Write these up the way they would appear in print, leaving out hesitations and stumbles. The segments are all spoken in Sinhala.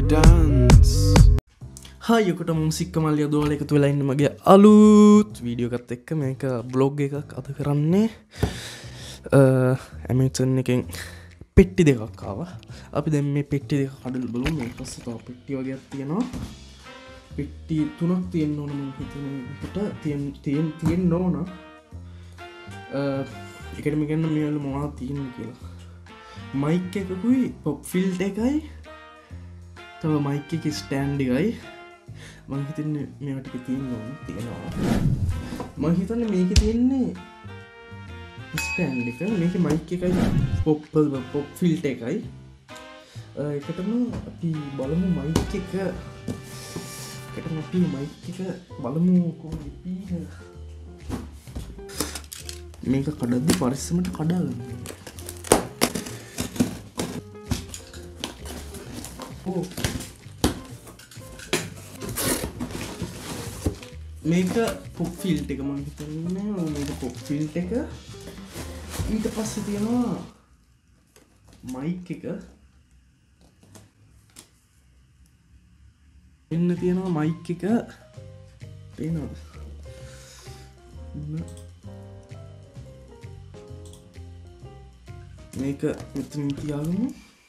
dance. Hi එකට මම සික්කමල්ලි අදෝල එකතු වෙලා ඉන්නේ මගේ අලුත් වීඩියෝ එකත් එක්ක මේක බ්ලොග් එකක් අද කරන්නේ Amazon එකෙන් පෙට්ටි දෙකක් ආවා. අපි දැන් මේ පෙට්ටි දෙක කඩලා බලමු. මේ පස්සේ තව පෙට්ටි වගේක් තියෙනවා. පෙට්ටි තුනක් තියෙන්න ඕන මම හිතන්නේ තියෙන්න ඕන. එකට මේ ගන්න මේවල මොනවද තියෙන්නේ කියලා. මයික් එකකුයි පොප් ෆිල්ටර් එකයි තව මයික් එකේ ස්ටෑන්ඩ් එකයි මම හිතන්නේ මේවා ටික තියෙනවා මම හිතන්නේ මේකේ තියෙන්නේ ස්ටෑන්ඩ් එක මේකේ මයික් එකයි පොප් ෆිල්ටර් එකයි එකටම අපි බලමු මයික් එක බලමු කොහොමද මේක කඩද්දි පරිස්සමට කඩාගන්න මේක පොප් ෆිල්ටර් එක මම හිතන්නේ මේක පොප් ෆිල්ටර් එක ඊට පස්සේ තියෙනවා මයික් එක එන්න තියෙනවා මයික් එක පේනවද මේක මෙතන තියාගමු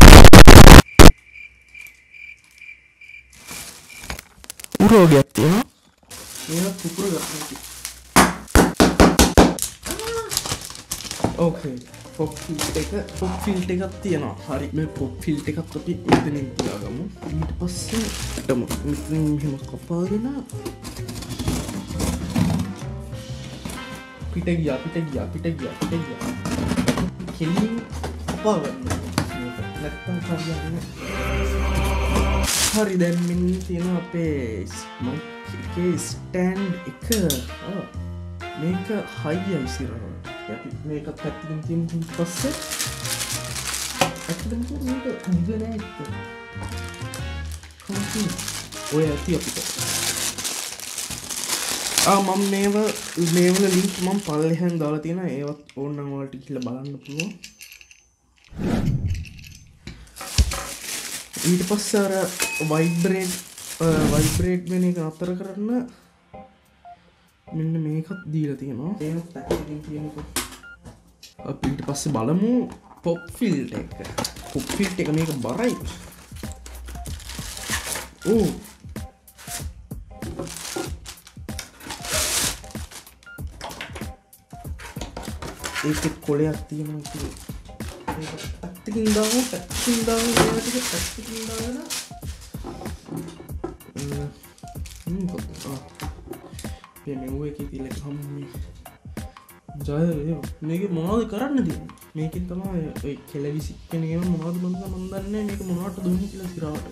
උරෝගයක් තියෙනවා මේක පුපුර ගන්න ඕකේ පොප් ෆිල්ටර් එකක් තියෙනවා හරි මේ පොප් ෆිල්ටර් එකත් අපි මෙතනින් තියාගමු ඊට පස්සේ මෙතනින් මෙහෙම කපාගෙන පිට ගියා කෙලින් කපා ගන්න නැත්තම් හරියන්නේ හරි දැන් මෙන්න තියෙනවා අපේ මයික් එකේ ස්ටෑන්ඩ් එක මේක හයියයි ඉස්සරහට අපි මේකත් පැත්තකින් තියමු ඊට පස්සේ ඇත්තටම මේක දිග නෑ කොහොමද ඔය ඇති අපිට මම මේවල ලින්ක් මම පල්ලෙහෙන් දාලා තියෙනවා ඒවත් ඕනනම් ඔයාලට ගිහලා බලන්න පුළුවන් ඊට පස්සේ අර වයිබ්‍රේට් වෙන එක අතර කරන්න මෙන්න මේකත් දීලා තියෙනවා ඒවත් පැත්තකින් තියෙනකො අපි ඊට පස්සේ බලමු පොප් ෆිල්ටර් එක මේක බරයි ඒකේ කොලයක් තියෙනවා ඒක පැත්තකින් දාලා පැත්තකින් දාලා මෙව එකේ තියලා කම්මි ජය මේක මොනවද කරන්න තියෙන්නේ මේකෙන් තමයි ඔය කෙලවිසි කියන ඒවා මොනවද මම දන්නේ මේක මොනවට දුන්නේ කියලා ඉස්සරහට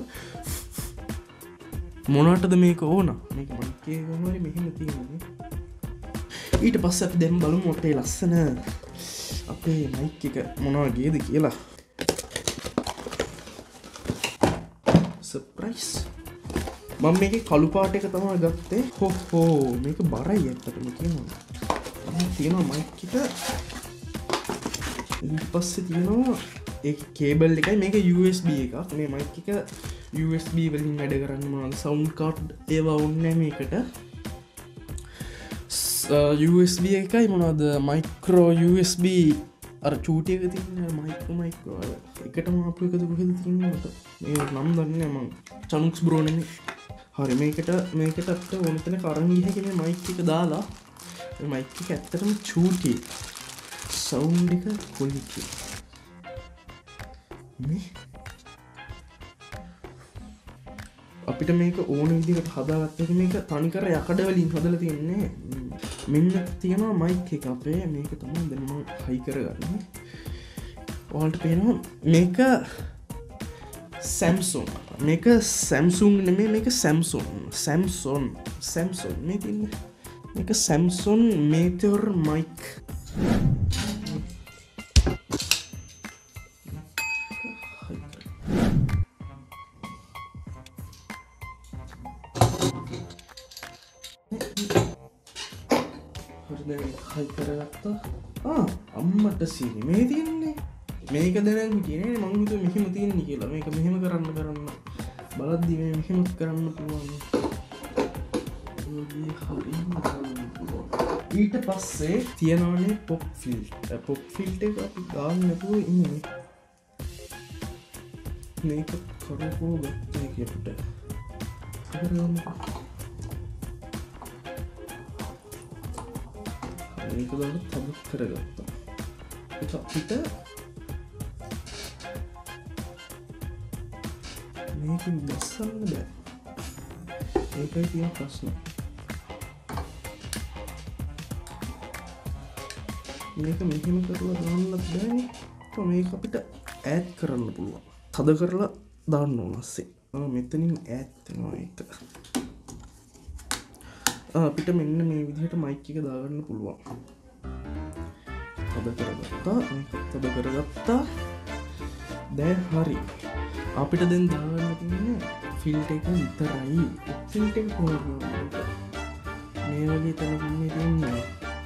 මොනවටද මේක ඕන මේක මයිකේ කොහොමද මෙහෙම තියෙන්නේ ඊට පස්සේ අපි දැන් බලමු අපේ ලස්සන අපේ මයික් එක මොනවා ගේද කියලා සර්ප්‍රයිස් මම මේකේ කළු පාට එක තමයි ගත්තේ හොහෝ මේක බරයි ඇත්තටම කියනවා මේ තියෙනවා මයික් එක ඊට පස්සේ තියෙනවා ඒ කේබල් එකයි මේක USB එකක් මේ මයික් එක USB වලින් වැඩ කරන්නේ මොනවද සවුන්ඩ් කාඩ් ඒවා ඕනේ මේකට USB එකයි මොනවද මයික්‍රෝ USB අර චූටි එක තියෙන මයික්‍රෝ එකටම අපු එකද කොහෙද තියෙන්නේ මට මේ නම් දන්නේ මම චනුක්ස් බ්‍රෝ නෙමෙයි හරි මේකට අපිට ඕන තැන කරන් ගිහක මේ මයික් එක දාලා මේ මයික් එක ඇත්තටම චූටි සවුන්ඩ් එක ක්වොලිටි මේ අපිට මේක ඕන විදිහට හදාගත්ත එක මේක තනිකර යකඩ වලින් හදලා තියන්නේ මෙන්න තියෙනවා මයික් එක අපේ මේක තමයි දැන් මම හයි කරගන්නේ ඔයාලට පේනවා මේක Samsung නෙමෙයි මේක Samsung මේ තියන්නේ මේක Samsung meteor mic හයි කරගත්තා අම්මට සීනි මේ තියන්නේ මේක දැනන් කියන්නේ මං හිතුවේ මෙහෙම තියෙන්නේ කියලා මේක මෙහෙම කරන්න බලද්දි මේ මෙහෙමත් කරන්න පුළුවන්. ඊට පස්සේ තියනවනේ පොප් ෆිල්ටර් එක අපි ගන්න නැතුව ඉන්නේ. මේක කරපුව ගත්තේ කියපුට කරගන්න. මේක දාලා තබ කරගත්තා. ඒක අපිට මේකෙන් බස්සන්න බෑ. ඒකයි තියෙන ප්‍රශ්නේ. මේක මෙහෙම කරලා දාන්නත් බෑනේ. මේක අපිට ඈඩ් කරන්න පුළුවන්. තද කරලා දාන්න ඕන ASCII. මෙතනින් ඈඩ් වෙනවා ඒක. අපිට මෙන්න මේ විදිහට මයික් එක දාගන්න පුළුවන්. තද කරගත්තා. මේක තද කරගත්තා. දැන් හරි. අපිට දැන් දාගන්න තියෙන්නේ ෆිල්ටර් එක විතරයි. ෆිල්ටර් එක කොහොමද? මේ වගේ තැනකින් තියෙන්නේ.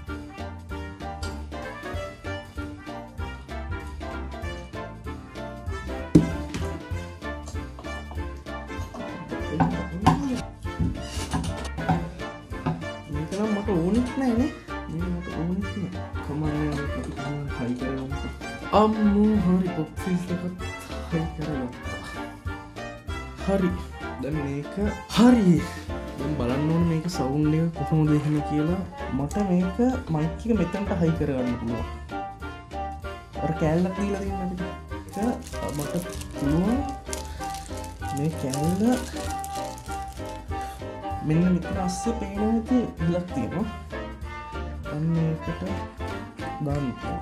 මට ඕනෙත් නෑනේ. මට ඕනෙත් නෑ. කමන්නේ අපිට හයි කරගමු. අම්මෝ හරි පොප් ෆිල්ටර් එකත් හයි කරගත්තා. හරි. දැන් මේක හරි. දැන් බලන්න ඕනේ මේක සවුන්ඩ් එක කොහොමද එහෙම කියලා. මට මේක මයික් එක මෙතනට හයි කරගන්න පුළුවන්. අර කෑල්ලක් දීලා තියෙන අපිට. මට පුළුවන් මේ කෑල්ල මෙන්න මෙතන ASCII පේන ඇති ඉලක් තියෙනවා. අන්න ඒකට දාන්න පුළුවන්.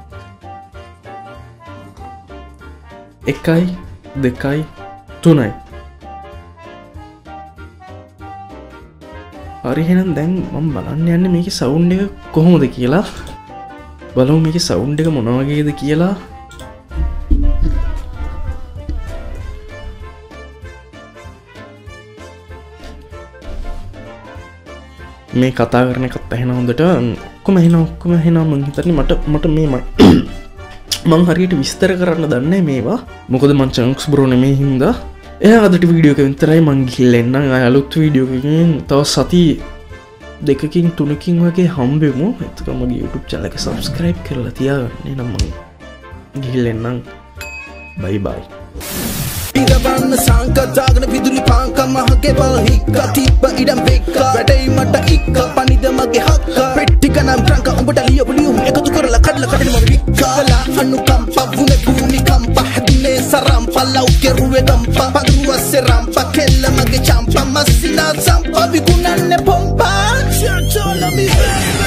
1 2 3යි. හරි එහෙනම් දැන් මම බලන්න යන්නේ මේකේ සවුන්ඩ් එක කොහොමද කියලා. බලමු මේකේ සවුන්ඩ් එක මොන වගේද කියලා. මේ කතා කරන එකත් ඇහෙන හොඳට ඔක්කොම ඇහෙනවා මං හිතන්නේ මට මේ මං හරියට විස්තර කරන්න දන්නේ මේවා. මොකද මං චන්ක්ස් බ්‍රෝ නෙමේ හින්දා. එයා අදට වීඩියෝ එක විතරයි මං ගිහලා එන්නම්. අලුත් වීඩියෝ එකකින් තව සති 2කින් 3කින් වගේ හම්බෙමු. එතකොට මගේ YouTube channel එක subscribe කරලා තියාගන්න. එහෙනම් මං ගිහලා එන්නම්. bye bye. ඉරවන්න සංකතාගෙන විදුලි පාංක මහගේ බල හික්ක තිබ්බ ඉඩම් වෙක්ක වැඩයි මට ඉක්ක පනිද මගේ හක්ක පෙට්ටි කනම් රංක උඹට ලියපු ලියුම් එකතු කරලා කඩලා කඩන මම වික්කලා අනුකම්ප වුනේ භූමිකම්ප හැදුනේ සරම්ප ලව් කෙරුවේ ගම්ප පදුවස්සේ රම්ප කෙල්ල මගේ චම්ප මස්සිනා සම්ප විකුණන්නේ පොම්පා චෝලමි